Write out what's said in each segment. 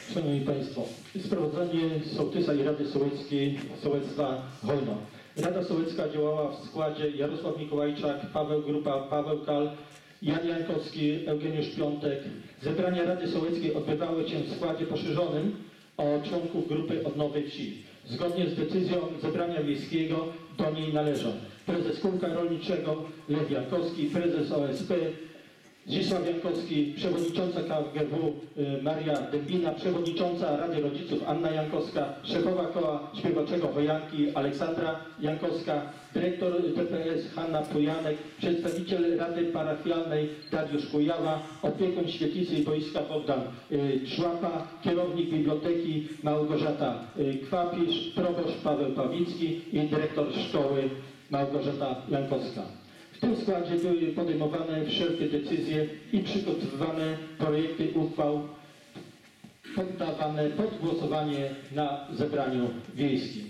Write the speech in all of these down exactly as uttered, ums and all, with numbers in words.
Szanowni Państwo, sprawozdanie sołtysa i Rady Sołeckiej Sołectwa Hojno. Rada Sołecka działała w składzie Jarosław Mikołajczak, Paweł Grupa, Paweł Kal, Jan Jankowski, Eugeniusz Piątek. Zebrania Rady Sołeckiej odbywały się w składzie poszerzonym o członków grupy od Nowej Wsi. Zgodnie z decyzją zebrania wiejskiego do niej należą prezes kółka rolniczego Lech Jankowski, prezes O S P Zdzisław Jankowski, przewodnicząca K G W Maria Dębina, przewodnicząca Rady Rodziców Anna Jankowska, szefowa koła śpiewaczego Wojanki Aleksandra Jankowska, dyrektor D P S Hanna Pujanek, przedstawiciel Rady Parafialnej Dariusz Kujawa, opiekun świetlicy i boiska Bogdan Człapa, kierownik biblioteki Małgorzata Kwapisz, proboszcz Paweł Pawlicki i dyrektor szkoły Małgorzata Jankowska. W tym składzie były podejmowane wszelkie decyzje i przygotowywane projekty uchwał poddawane pod głosowanie na zebraniu wiejskim.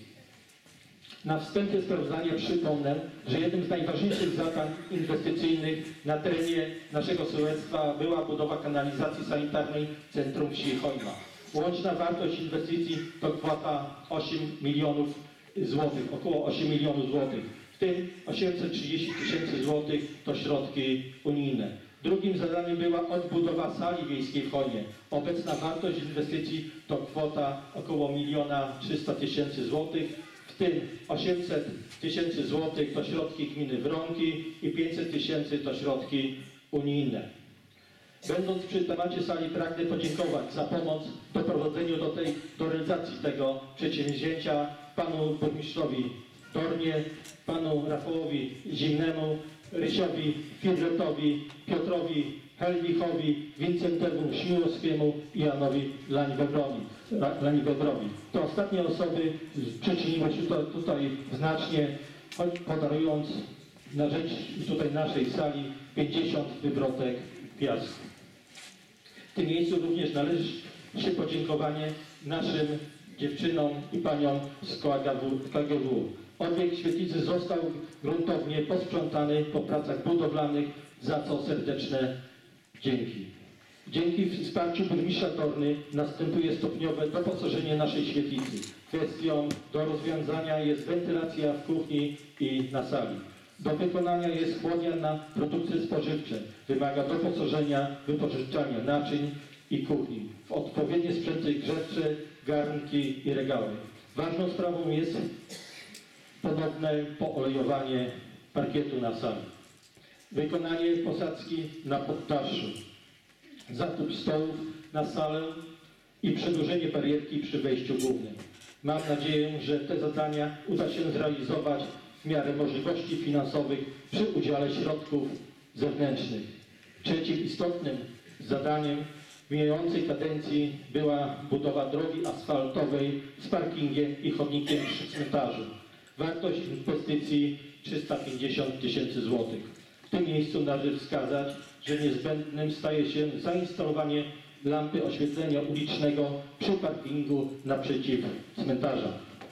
Na wstępie sprawozdania przypomnę, że jednym z najważniejszych zadań inwestycyjnych na terenie naszego sołectwa była budowa kanalizacji sanitarnej w centrum wsi Hojna. Łączna wartość inwestycji to kwota osiem milionów złotych, około osiem milionów złotych. W tym osiemset trzydzieści tysięcy złotych to środki unijne. Drugim zadaniem była odbudowa sali wiejskiej w Hojnie. Obecna wartość inwestycji to kwota około miliona trzysta tysięcy złotych, w tym osiemset tysięcy złotych to środki gminy Wronki i pięćset tysięcy to środki unijne. Będąc przy temacie sali, pragnę podziękować za pomoc w doprowadzeniu do, tej, do realizacji tego przedsięwzięcia panu burmistrzowi Dornie, panu Rafałowi Zimnemu, Rysiowi Fidletowi, Piotrowi Helwichowi, Wincentemu Śmiłowskiemu i Janowi Laniwebrowi. To ostatnie osoby przyczyniły się tutaj, tutaj znacznie, choć podarując na rzecz tutaj naszej sali pięćdziesiąt wywrotek piasku. W tym miejscu również należy się podziękowanie naszym dziewczynom i paniom z K G W. Obiekt świetlicy został gruntownie posprzątany po pracach budowlanych, za co serdeczne dzięki. Dzięki wsparciu burmistrza Dorny następuje stopniowe doposażenie naszej świetlicy. Kwestią do rozwiązania jest wentylacja w kuchni i na sali. Do wykonania jest chłodnia na produkty spożywcze. Wymaga doposażenia, wypożyczania naczyń i kuchni w odpowiednie sprzęty grzewcze, garnki i regały. Ważną sprawą jest ponowne poolejowanie parkietu na sali. Wykonanie posadzki na poddaszu. Zakup stołów na salę i przedłużenie barierki przy wejściu głównym. Mam nadzieję, że te zadania uda się zrealizować w miarę możliwości finansowych przy udziale środków zewnętrznych. Trzecim istotnym zadaniem w mijającej kadencji była budowa drogi asfaltowej z parkingiem i chodnikiem przy cmentarzu. Wartość inwestycji trzysta pięćdziesiąt tysięcy złotych. W tym miejscu należy wskazać, że niezbędnym staje się zainstalowanie lampy oświetlenia ulicznego przy parkingu naprzeciw cmentarza.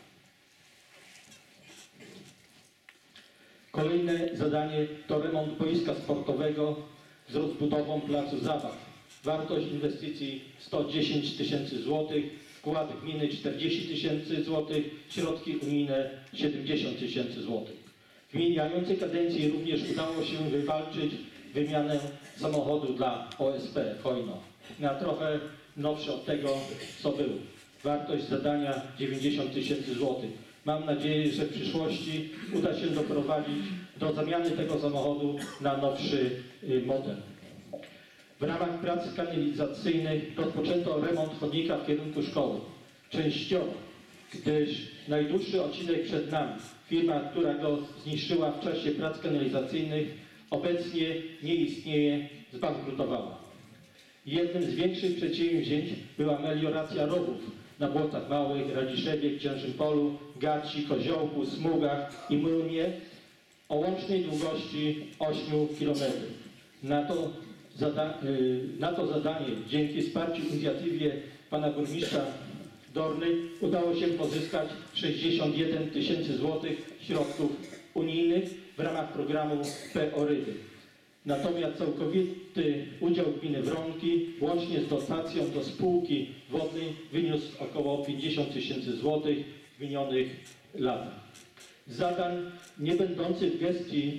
Kolejne zadanie to remont boiska sportowego z rozbudową placu zabaw. Wartość inwestycji sto dziesięć tysięcy złotych, wkład gminy czterdzieści tysięcy złotych, środki unijne siedemdziesiąt tysięcy złotych. W mijającej kadencji również udało się wywalczyć wymianę samochodu dla O S P Hojno na trochę nowszy od tego, co był. Wartość zadania dziewięćdziesiąt tysięcy złotych. Mam nadzieję, że w przyszłości uda się doprowadzić do zamiany tego samochodu na nowszy model. W ramach prac kanalizacyjnych rozpoczęto remont chodnika w kierunku szkoły. Częściowo, gdyż najdłuższy odcinek przed nami, firma, która go zniszczyła w czasie prac kanalizacyjnych, obecnie nie istnieje, zbankrutowała. Jednym z większych przedsięwzięć była melioracja rowów na Błotach Małych, Radziszewie, Księżym Polu, Gaci, Koziołku, Smugach i Młynie o łącznej długości ośmiu kilometrów. Na to Zada na to zadanie, dzięki wsparciu inicjatywie pana burmistrza Dorny, udało się pozyskać sześćdziesiąt jeden tysięcy złotych środków unijnych w ramach programu P O R Y D Y. Natomiast całkowity udział gminy Wronki łącznie z dotacją do spółki wodnej wyniósł około pięćdziesiąt tysięcy złotych w minionych latach. Zadań nie będących w gestii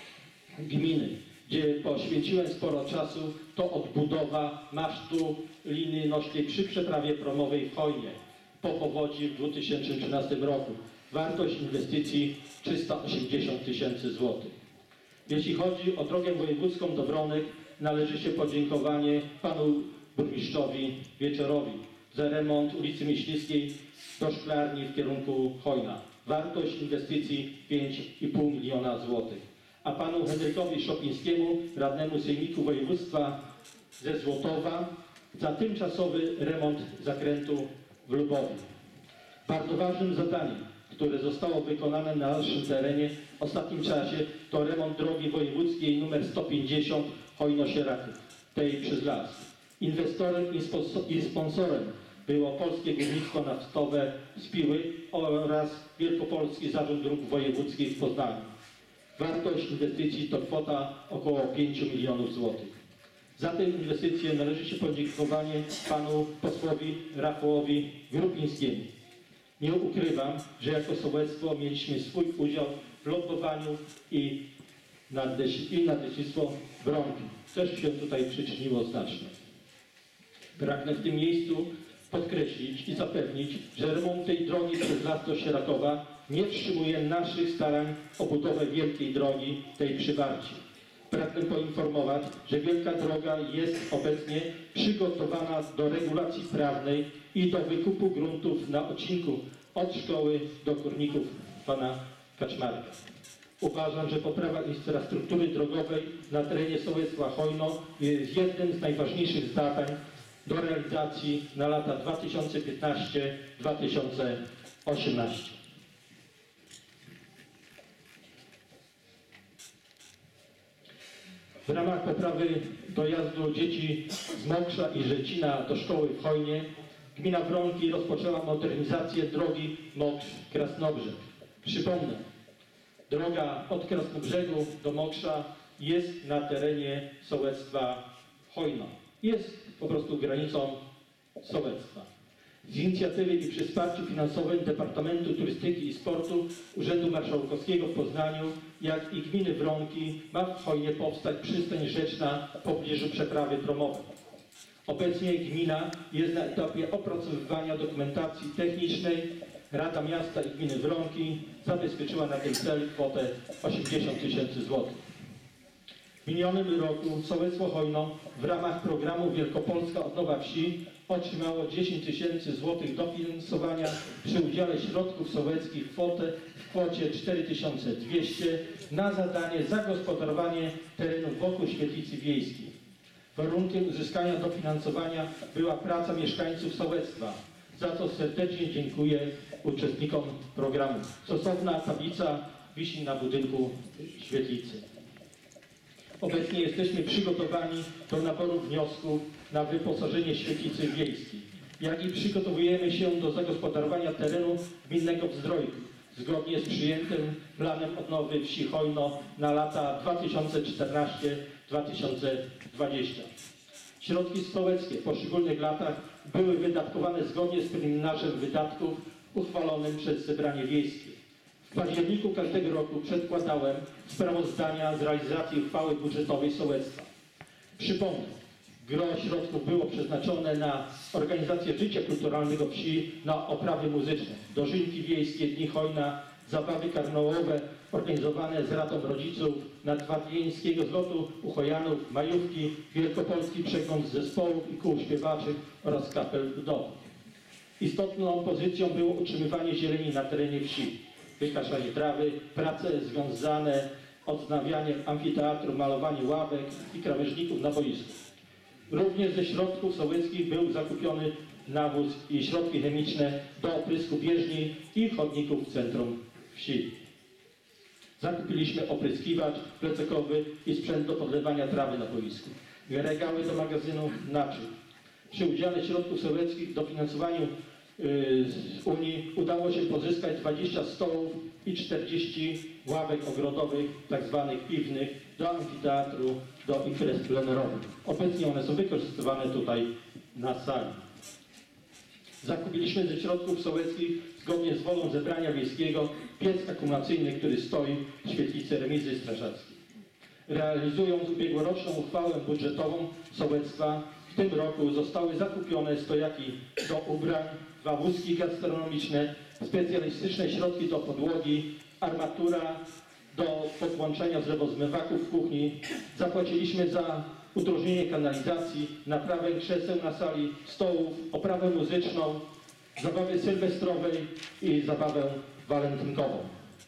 gminy, gdzie poświęciłem sporo czasu, to odbudowa masztu linii nośnej przy przeprawie promowej w Chojnie po powodzi w dwa tysiące trzynastym roku. Wartość inwestycji trzysta osiemdziesiąt tysięcy złotych. Jeśli chodzi o drogę wojewódzką do Wronek, należy się podziękowanie panu burmistrzowi Wieczorowi za remont ulicy Myśliwskiej do Szklarni w kierunku Chojna. Wartość inwestycji pięć i pół miliona złotych. A panu Henrykowi Szopińskiemu, radnemu Sejmiku Województwa ze Złotowa, za tymczasowy remont zakrętu w Lubowie. Bardzo ważnym zadaniem, które zostało wykonane na naszym terenie w ostatnim czasie, to remont drogi wojewódzkiej nr sto pięćdziesiąt Chojno-Sieraków, tej przez las. Inwestorem i sponsorem było Polskie Górnictwo Naftowe z Piły oraz Wielkopolski Zarząd Dróg Wojewódzkich w Poznaniu. Wartość inwestycji to kwota około pięć milionów złotych. Za tę inwestycję należy się podziękowanie panu posłowi Rafałowi Grupińskiemu. Nie ukrywam, że jako sołectwo mieliśmy swój udział w lobbowaniu i nadleśnictwo Wronki też się tutaj przyczyniło znacznie. Pragnę w tym miejscu podkreślić i zapewnić, że remont tej drogi przez las do Sierakowa nie wstrzymuje naszych starań o budowę wielkiej drogi tej przy Warci. Pragnę poinformować, że wielka droga jest obecnie przygotowana do regulacji prawnej i do wykupu gruntów na odcinku od szkoły do kurników pana Kaczmarka. Uważam, że poprawa infrastruktury drogowej na terenie sołectwa Chojno jest jednym z najważniejszych zadań do realizacji na lata dwa tysiące piętnasty do dwa tysiące osiemnastego. W ramach poprawy dojazdu dzieci z Mokrza i Rzecina do szkoły w Chojnie gmina Wronki rozpoczęła modernizację drogi Mokrzyn-Krasnobrzeg. Przypomnę, droga od Krasnobrzegu do Mokrza jest na terenie sołectwa Chojno. Jest po prostu granicą sołectwa. Z inicjatywy i przy wsparciu finansowym Departamentu Turystyki i Sportu Urzędu Marszałkowskiego w Poznaniu, jak i gminy Wronki ma w Chojnie powstać przystań rzeczna w pobliżu przeprawy promowej. Obecnie gmina jest na etapie opracowywania dokumentacji technicznej. Rada Miasta i Gminy Wronki zabezpieczyła na ten cel kwotę osiemdziesiąt tysięcy złotych. W minionym roku sołectwo Chojno w ramach programu Wielkopolska Odnowa Wsi otrzymało dziesięć tysięcy złotych dofinansowania przy udziale środków sołeckich kwotę, w kwocie cztery tysiące dwieście na zadanie zagospodarowanie terenów wokół świetlicy wiejskiej. Warunkiem uzyskania dofinansowania była praca mieszkańców sołectwa, za co serdecznie dziękuję uczestnikom programu. Stosowna tablica wisi na budynku świetlicy. Obecnie jesteśmy przygotowani do naboru wniosków na wyposażenie świetlicy wiejskiej, jak i przygotowujemy się do zagospodarowania terenu gminnego w Zdrojku, zgodnie z przyjętym planem odnowy wsi Chojno na lata dwa tysiące czternasty do dwa tysiące dwudziestego. Środki sołeckie w poszczególnych latach były wydatkowane zgodnie z preliminarzem wydatków uchwalonym przez zebranie wiejskie. W październiku każdego roku przedkładałem sprawozdania z realizacji uchwały budżetowej sołectwa. Przypomnę, gro środków było przeznaczone na organizację życia kulturalnego wsi, na oprawy muzyczne, dożynki wiejskie, dni Chojna, zabawy karnawałowe organizowane z Radą Rodziców, nadwadwieńskiego zlotu uchojanów, majówki, wielkopolski przegląd zespołów i kół śpiewaczych oraz kapel ludowych. Istotną pozycją było utrzymywanie zieleni na terenie wsi, wykaszanie trawy, prace związane odnawianiem amfiteatru, malowanie ławek i krawężników na boisku. Również ze środków sołeckich był zakupiony nawóz i środki chemiczne do oprysku bieżni i chodników w centrum wsi. Zakupiliśmy opryskiwacz plecokowy i sprzęt do podlewania trawy na boisku, regały do magazynu naczyń. Przy udziale środków sołeckich w dofinansowaniu z Unii udało się pozyskać dwadzieścia stołów i czterdzieści ławek ogrodowych, tak zwanych piwnych, do amfiteatru, do imprez plenerowych. Obecnie one są wykorzystywane tutaj na sali. Zakupiliśmy ze środków sołeckich, zgodnie z wolą zebrania wiejskiego, piec akumulacyjny, który stoi w świetlicy remizy strażackiej. Realizując ubiegłoroczną uchwałę budżetową sołectwa, w tym roku zostały zakupione stojaki do ubrań, dwa wózki gastronomiczne, specjalistyczne środki do podłogi, armatura do podłączenia zlewozmywaków w kuchni. Zapłaciliśmy za udrożnienie kanalizacji, naprawę krzeseł na sali, stołów, oprawę muzyczną, zabawę sylwestrowej i zabawę walentynkową.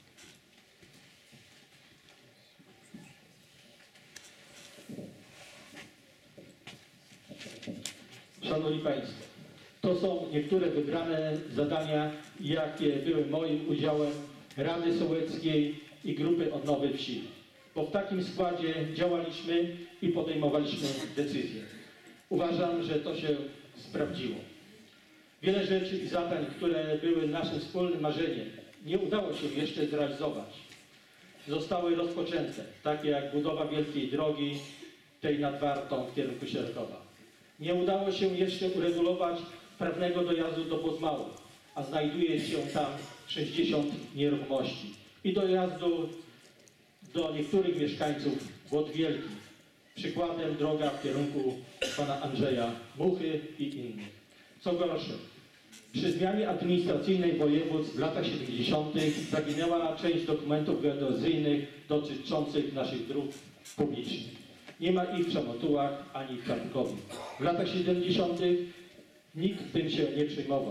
Szanowni Państwo, to są niektóre wybrane zadania, jakie były moim udziałem Rady Sołeckiej i Grupy Odnowy Wsi. Bo w takim składzie działaliśmy i podejmowaliśmy decyzje. Uważam, że to się sprawdziło. Wiele rzeczy i zadań, które były naszym wspólnym marzeniem, nie udało się jeszcze zrealizować. Zostały rozpoczęte, takie jak budowa wielkiej drogi, tej nad Wartą w kierunku Sierkowa. Nie udało się jeszcze uregulować prawnego dojazdu do Bozmału, a znajduje się tam sześćdziesiąt nieruchomości. I dojazdu do niektórych mieszkańców Włod Wielkich. Przykładem droga w kierunku pana Andrzeja Muchy i innych. Co gorsze, przy zmianie administracyjnej województw w latach siedemdziesiątych zaginęła część dokumentów geodezyjnych dotyczących naszych dróg publicznych. Nie ma ich w Szamotułach ani w Czarnkowie. W latach siedemdziesiątych nikt tym się nie przejmował.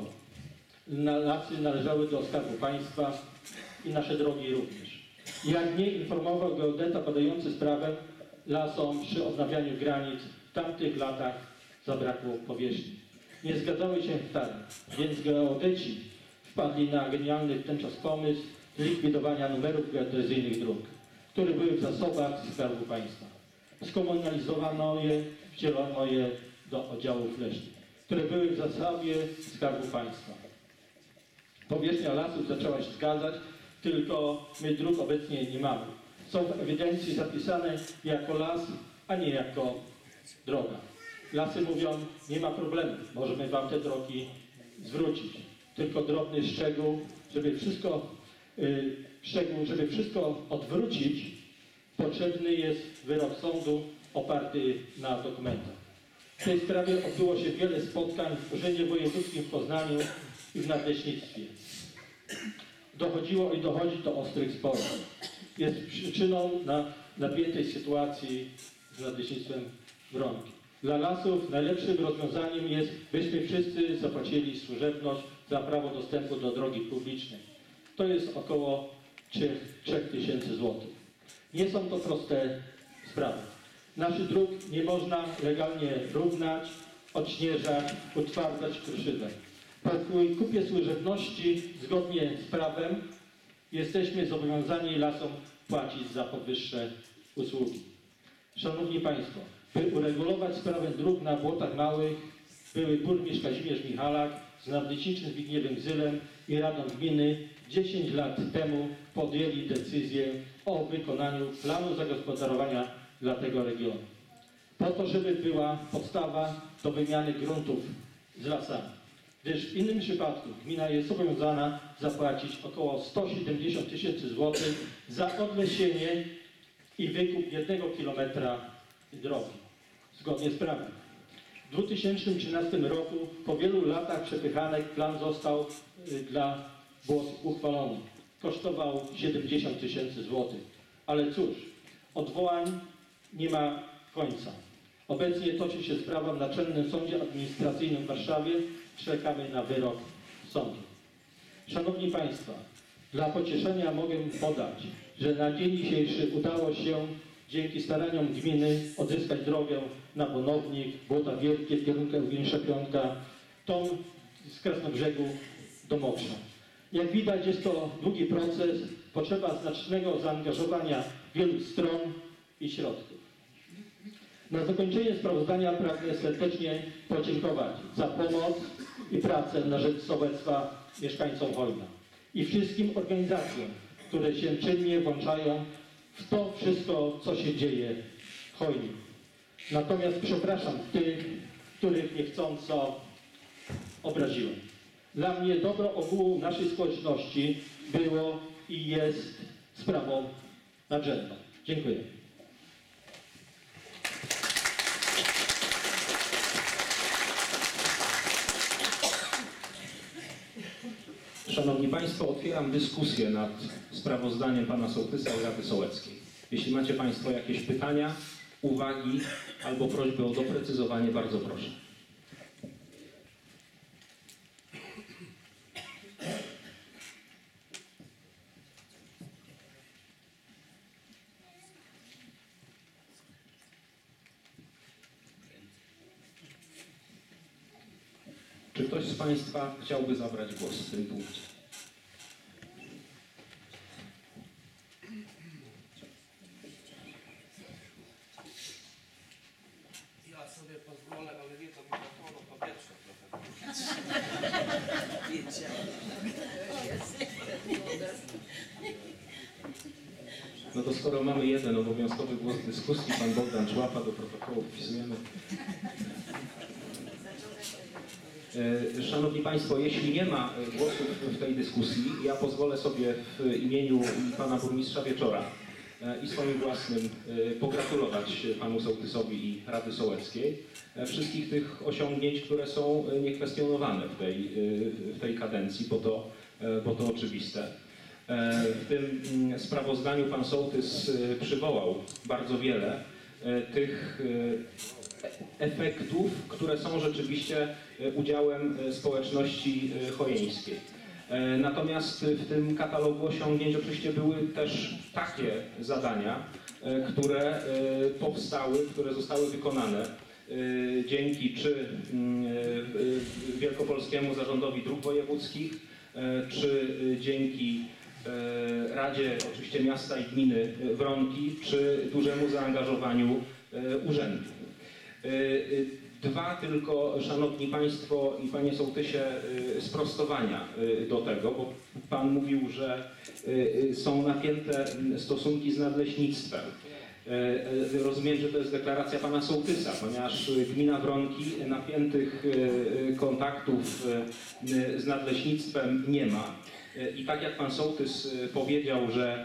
Lasy należały do Skarbu Państwa i nasze drogi również. Jak nie informował geodeta badający sprawę, lasom przy odnawianiu granic w tamtych latach zabrakło powierzchni. Nie zgadzały się hektary, więc geodeci wpadli na genialny wtenczas pomysł zlikwidowania numerów geodezyjnych dróg, które były w zasobach Skarbu Państwa. Skomunalizowano je, wdzielono je do oddziałów leśnych, które były w zasobie Skarbu Państwa. Powierzchnia lasów zaczęła się zgadzać, tylko my dróg obecnie nie mamy. Są w ewidencji zapisane jako las, a nie jako droga. Lasy mówią, nie ma problemu, możemy wam te drogi zwrócić. Tylko drobny szczegół, żeby wszystko, yy, szczegół, żeby wszystko odwrócić, potrzebny jest wyrok sądu oparty na dokumentach. W tej sprawie odbyło się wiele spotkań w Urzędzie Wojewódzkim w Poznaniu i w Nadleśnictwie. Dochodziło i dochodzi do ostrych sporów. Jest przyczyną na napiętej sytuacji z Nadleśnictwem Wronki. Dla lasów najlepszym rozwiązaniem jest, byśmy wszyscy zapłacili służebność za prawo dostępu do drogi publicznej. To jest około trzech tysięcy złotych. Nie są to proste sprawy. Naszych dróg nie można legalnie równać, odśnieżać, utwardzać kruszywem. Po kupie służebności zgodnie z prawem jesteśmy zobowiązani lasom płacić za powyższe usługi. Szanowni Państwo, by uregulować sprawę dróg na Błotach Małych, były burmistrz Kazimierz Michalak z nadleśniczym Zbigniewem Zylem i Radą Gminy dziesięć lat temu podjęli decyzję o wykonaniu planu zagospodarowania dla tego regionu. Po to, żeby była podstawa do wymiany gruntów z lasami. Gdyż w innym przypadku gmina jest zobowiązana zapłacić około sto siedemdziesiąt tysięcy złotych za odlesienie i wykup jednego kilometra drogi, zgodnie z prawem. W dwa tysiące trzynastym roku, po wielu latach przepychanek, plan został y, dla Błot uchwalony. Kosztował siedemdziesiąt tysięcy złotych. Ale cóż, odwołań nie ma końca. Obecnie toczy się sprawa w Naczelnym Sądzie Administracyjnym w Warszawie. Czekamy na wyrok sądu. Szanowni Państwo, dla pocieszenia mogę podać, że na dzień dzisiejszy udało się dzięki staraniom gminy odzyskać drogę na Bonownik, Błota Wielkie w kierunku Eugeniusza Piątka, tą z Krasnobrzegu do Mokrza. Jak widać, jest to długi proces, potrzeba znacznego zaangażowania wielu stron i środków. Na zakończenie sprawozdania pragnę serdecznie podziękować za pomoc i pracę na rzecz sołectwa mieszkańcom Chojna i wszystkim organizacjom, które się czynnie włączają w to wszystko, co się dzieje w Chojni. Natomiast przepraszam tych, których niechcąco obraziłem. Dla mnie dobro ogółu naszej społeczności było i jest sprawą nadrzędną. Dziękuję. Szanowni Państwo, otwieram dyskusję nad sprawozdaniem Pana Sołtysa i Rady Sołeckiej. Jeśli macie Państwo jakieś pytania, uwagi albo prośby o doprecyzowanie, bardzo proszę. Czy ktoś z Państwa chciałby zabrać głos w tym punkcie? Ja sobie pozwolę, ale nie to mikrofonu, po pierwsze trochę. No to skoro mamy jeden obowiązkowy głos w dyskusji, Pan Bogdan Człapa, do protokołu wpisujemy. Szanowni Państwo, jeśli nie ma głosów w tej dyskusji, ja pozwolę sobie w imieniu Pana Burmistrza Wieczora i swoim własnym pogratulować Panu Sołtysowi i Rady Sołeckiej wszystkich tych osiągnięć, które są niekwestionowane w tej, w tej kadencji, bo to, bo to oczywiste. W tym sprawozdaniu Pan Sołtys przywołał bardzo wiele tych efektów, które są rzeczywiście udziałem społeczności chojeńskiej. Natomiast w tym katalogu osiągnięć oczywiście były też takie zadania, które powstały, które zostały wykonane dzięki czy Wielkopolskiemu Zarządowi Dróg Wojewódzkich, czy dzięki Radzie oczywiście Miasta i Gminy Wronki, czy dużemu zaangażowaniu urzędu. Dwa tylko, Szanowni Państwo i Panie Sołtysie, sprostowania do tego, bo Pan mówił, że są napięte stosunki z nadleśnictwem. Rozumiem, że to jest deklaracja Pana Sołtysa, ponieważ gmina Wronki napiętych kontaktów z nadleśnictwem nie ma. I tak jak Pan Sołtys powiedział, że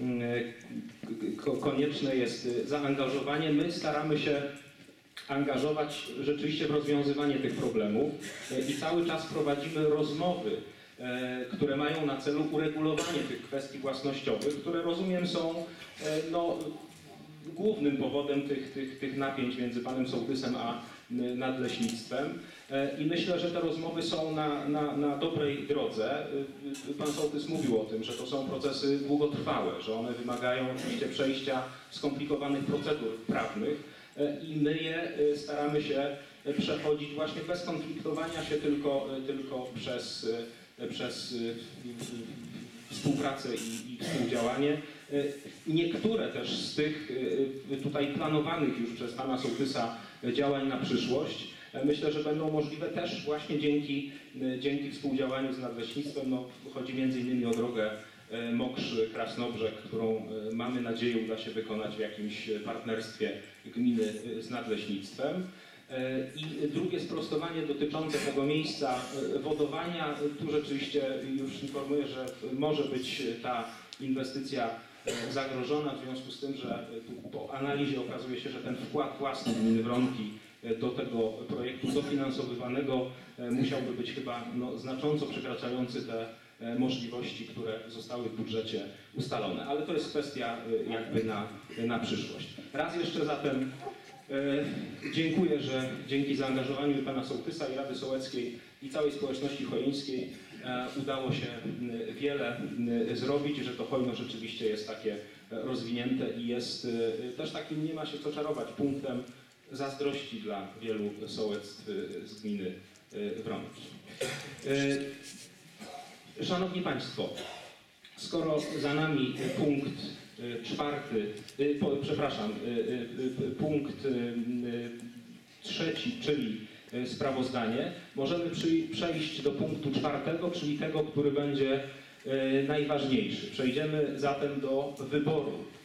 konieczne jest zaangażowanie, my staramy się angażować rzeczywiście w rozwiązywanie tych problemów i cały czas prowadzimy rozmowy, które mają na celu uregulowanie tych kwestii własnościowych, które rozumiem są no, głównym powodem tych, tych, tych napięć między Panem Sołtysem a nadleśnictwem. I myślę, że te rozmowy są na, na, na dobrej drodze. Pan Sołtys mówił o tym, że to są procesy długotrwałe, że one wymagają oczywiście przejścia skomplikowanych procedur prawnych i my je staramy się przechodzić właśnie bez konfliktowania się, tylko, tylko przez, przez współpracę i, i współdziałanie. Niektóre też z tych tutaj planowanych już przez Pana Sołtysa działań na przyszłość myślę, że będą możliwe też właśnie dzięki, dzięki współdziałaniu z nadleśnictwem. No, chodzi między innymi o drogę Mokrzy-Krasnobrzeg, którą mamy nadzieję uda się wykonać w jakimś partnerstwie gminy z nadleśnictwem. I drugie sprostowanie dotyczące tego miejsca wodowania. Tu rzeczywiście już informuję, że może być ta inwestycja zagrożona w związku z tym, że po analizie okazuje się, że ten wkład własny gminy Wronki do tego projektu dofinansowywanego musiałby być chyba no, znacząco przekraczający te możliwości, które zostały w budżecie ustalone. Ale to jest kwestia jakby na, na przyszłość. Raz jeszcze zatem e, dziękuję, że dzięki zaangażowaniu Pana Sołtysa i Rady Sołeckiej i całej społeczności chojeńskiej e, udało się wiele e, zrobić, że to Chojno rzeczywiście jest takie rozwinięte i jest e, też takim, nie ma się co czarować, punktem zazdrości dla wielu sołectw z gminy Wronki. E, Szanowni Państwo, skoro za nami punkt czwarty, po, przepraszam, punkt trzeci, czyli e, sprawozdanie. Możemy przy, przejść do punktu czwartego, czyli tego, który będzie e, najważniejszy. Przejdziemy zatem do wyboru